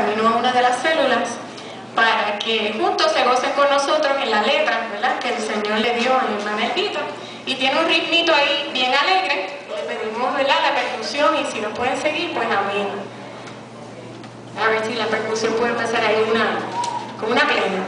camino a una de las células para que juntos se gocen con nosotros en la letra, ¿verdad?, que el Señor le dio a mi hermana Elvita. Y tiene un ritmito ahí bien alegre. Le pedimos, ¿verdad?, la percusión, y si nos pueden seguir, pues amén. A ver si la percusión puede empezar ahí como una plena.